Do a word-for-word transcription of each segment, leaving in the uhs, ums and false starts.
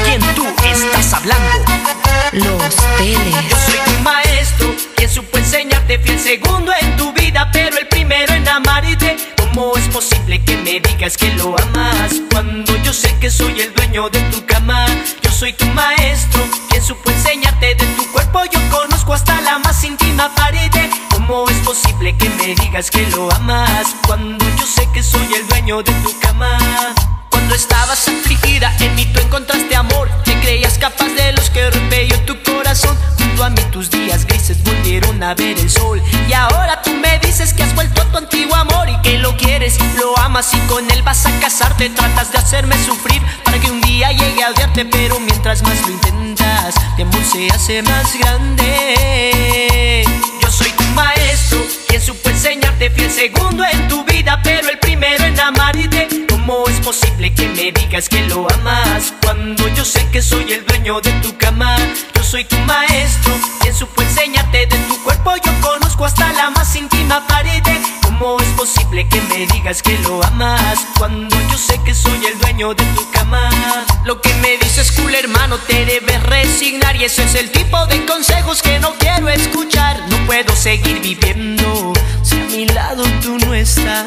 quién tú estás hablando? Los Teles. Yo soy tu maestro, quien supo enseñarte. Fui el segundo en tu vida, pero el primero en amarte. ¿Cómo es posible que me digas que lo amas cuando yo sé que soy el dueño de tu cama? Yo soy tu maestro, quien supo enseñarte. De tu cuerpo yo conozco hasta la más íntima pared. ¿Cómo es posible que me digas que lo amas cuando yo sé que soy el dueño de tu cama? Cuando estabas afligida, en mí tú encontraste amor. Te creías capaz de los que rompió tu corazón. Junto a mí tus días grises volvieron a ver el sol. Y ahora tú me dices que has vuelto a tu antiguo amor y que lo quieres, lo amas y con él vas a casarte. Tratas de hacerme sufrir para que un día llegue a odiarte, pero mientras más lo intentas, mi amor se hace más grande. Yo soy tu maestro, quien supo enseñarte. Fui el segundo en tu vida, pero el primero en amarte. ¿Cómo es posible que me digas que lo amas cuando yo sé que soy el dueño de tu cama? Yo soy tu maestro, quien supo enseñarte. De tu cuerpo yo conozco hasta la más íntima pared. ¿Cómo es posible que me digas que lo amas cuando yo sé que soy el dueño de tu cama? Lo que me dices, cool hermano, te debes resignar. Y ese es el tipo de consejos que no quiero escuchar. No puedo seguir viviendo si a mi lado tú no estás.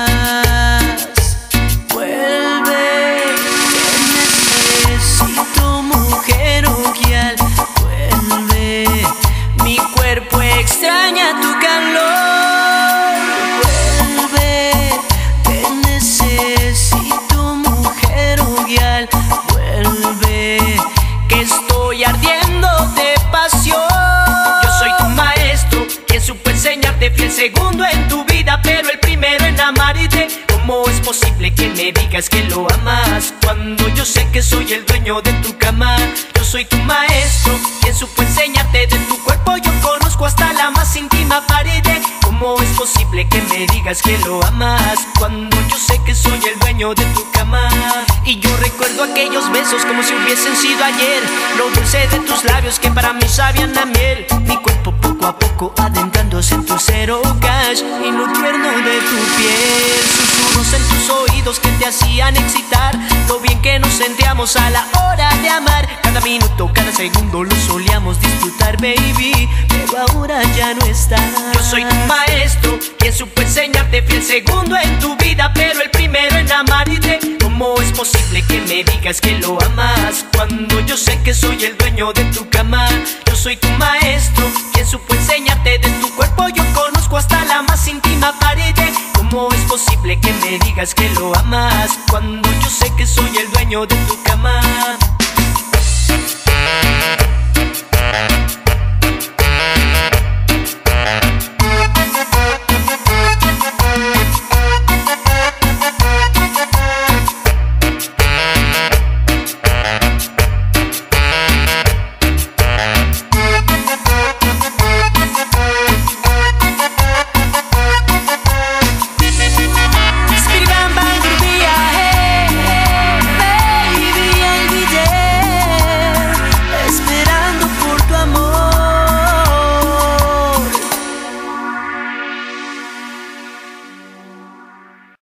Vuelve, te necesito, mujer ojial. Vuelve, mi cuerpo extraña tu calor. Vuelve, te necesito, mujer ojial. Vuelve, que estoy ardiendo de pasión. Yo soy tu maestro, quien supo enseñarte. Fui el segundo en tu vida, pero el primero en amarte. ¿Cómo es posible que me digas que lo amas cuando yo sé que soy el dueño de tu cama? Yo soy tu maestro, quien supo enseñarte. De tu cuerpo yo conozco hasta la más íntima pared. ¿Cómo es posible que me digas que lo amas cuando yo sé que soy el dueño de tu cama? Y yo recuerdo aquellos besos como si hubiesen sido ayer. Lo dulce de tus labios que para mí sabían a miel. Mi cuerpo poco a poco adentrándose en tu cero cash. Y lo tierno de tu piel, susurros en tus oídos que te hacían excitar. Lo bien que nos sentíamos a la hora de amar. Cada minuto, cada segundo lo solíamos disfrutar, baby, pero ahora ya no está. Yo soy tu maestro, quien supo enseñarte. Fui el segundo en tu vida, pero el primero en amarte. ¿Cómo es posible que me digas que lo amas cuando yo sé que soy el dueño de tu cama? Yo soy tu maestro, quien supo enseñarte. De tu cuerpo yo conozco hasta la más íntima pared. ¿Cómo es posible que me digas que lo amas cuando yo sé que soy el dueño de tu cama?